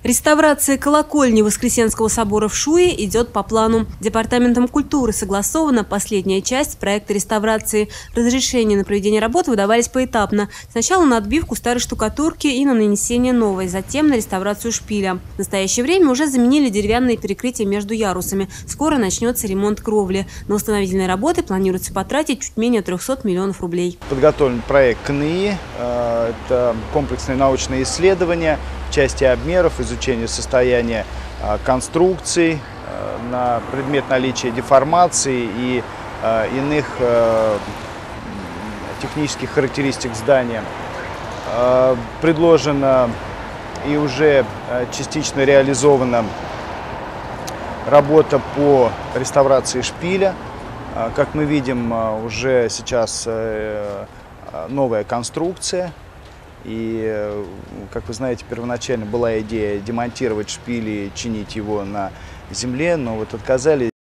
Реставрация колокольни Воскресенского собора в Шуе идет по плану. Департаментом культуры согласована последняя часть проекта реставрации. Разрешения на проведение работ выдавались поэтапно. Сначала на отбивку старой штукатурки и на нанесение новой, затем на реставрацию шпиля. В настоящее время уже заменили деревянные перекрытия между ярусами. Скоро начнется ремонт кровли. На восстановительные работы планируется потратить чуть менее 300 миллионов рублей. Подготовлен проект КНИ. Это комплексные научные исследования в части обмеров, изучения состояния конструкций на предмет наличия деформаций и иных технических характеристик здания. Предложена и уже частично реализована работа по реставрации шпиля. Как мы видим, уже сейчас новая конструкция. И, как вы знаете, первоначально была идея демонтировать шпиль и чинить его на земле, но вот отказались.